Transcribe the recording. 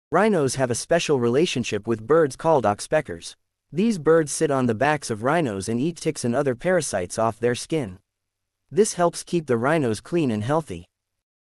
Rhinos have a special relationship with birds called oxpeckers. These birds sit on the backs of rhinos and eat ticks and other parasites off their skin. This helps keep the rhinos clean and healthy.